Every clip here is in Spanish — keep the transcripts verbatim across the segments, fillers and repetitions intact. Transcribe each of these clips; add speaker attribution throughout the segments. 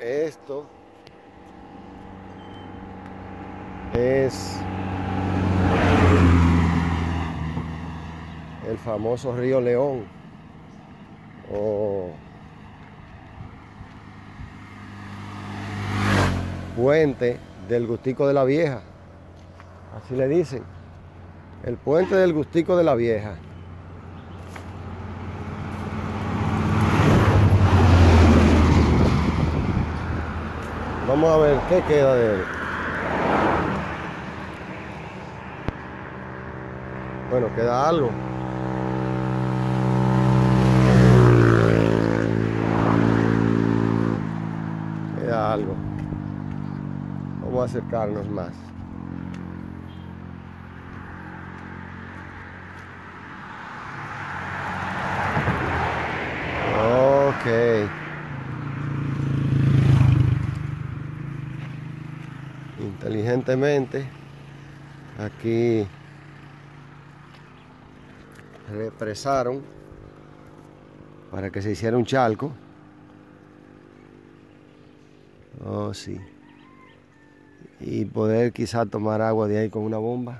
Speaker 1: Esto es el famoso río León o puente del Gustico de la Vieja, así le dicen, el puente del Gustico de la Vieja. Vamos a ver qué queda de él. Bueno, queda algo. Queda algo. Vamos a acercarnos más. Ok. Inteligentemente, aquí represaron para que se hiciera un charco. Oh, sí. Y poder quizá tomar agua de ahí con una bomba.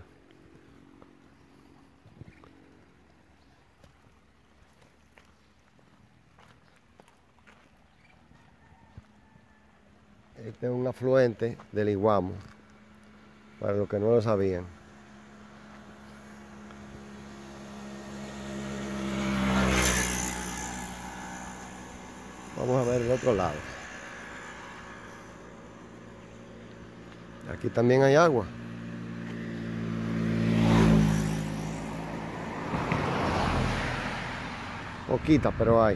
Speaker 1: Este es un afluente del Iguamo, para los que no lo sabían. Vamos a ver el otro lado. Aquí también hay agua. Poquita, pero hay.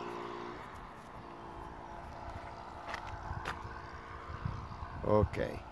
Speaker 1: Ok.